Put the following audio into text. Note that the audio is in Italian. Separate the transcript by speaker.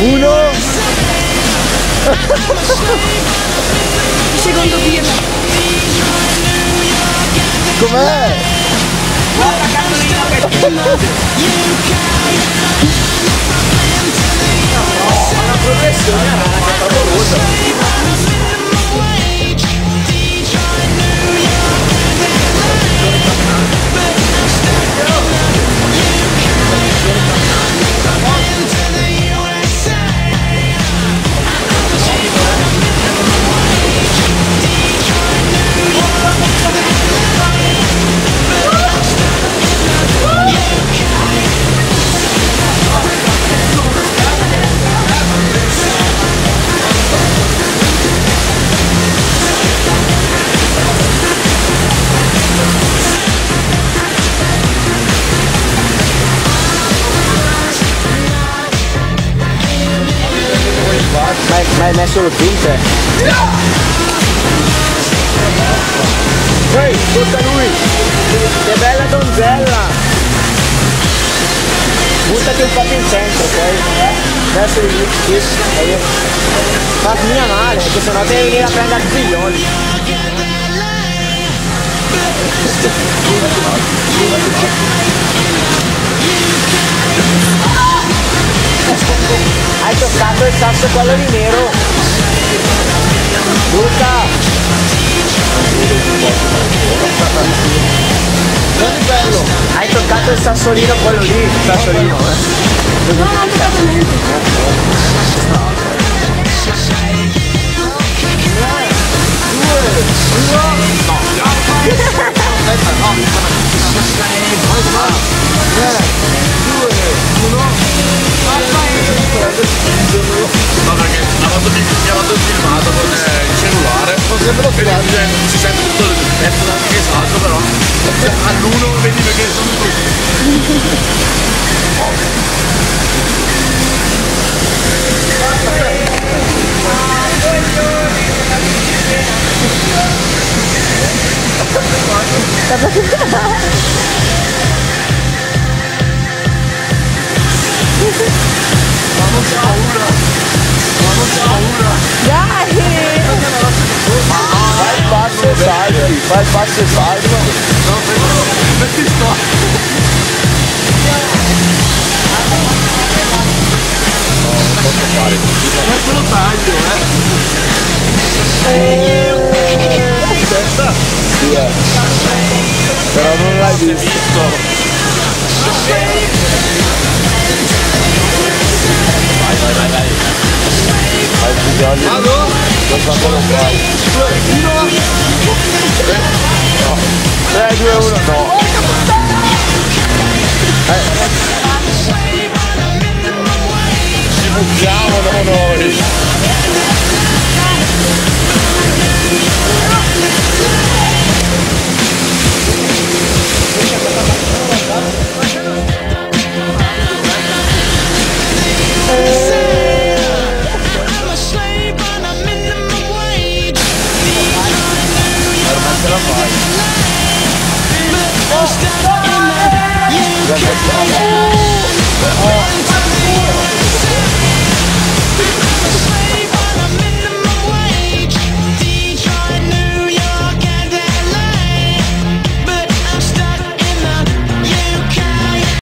Speaker 1: 1.
Speaker 2: Secondo birra.
Speaker 1: Com'è?
Speaker 2: Guarda Carolina che
Speaker 3: Una progressione anche favolosa.
Speaker 1: Ma hai messo lo tinte? Ehi, tocca a lui! Che bella donzella! Buttati un po' più in centro, ok? Adesso lì, fammi male, perché sennò devi venire a prendere figlioli. Hai toccato il sasso quello di nero. Luca! Non è bello! Hai toccato il sassolino quello lì. Il sassolino,
Speaker 2: No, non ho toccato niente.
Speaker 3: No, perché la volta mi ha fatto il filmato con il cellulare, si sente tutto il pezzo anche esatto, però all'uno vedi perché sono così.
Speaker 2: Dai!
Speaker 1: fai il passo e salvi, fai il passo e salvi.
Speaker 3: Perché sto? Questo lo taglio,
Speaker 1: Aspetta. Sì, però non l'hai visto. Vai. Vai, figlioli.
Speaker 3: vado?
Speaker 1: Non so come fai. 3, 2, 1, no. Ci buttiamo noi.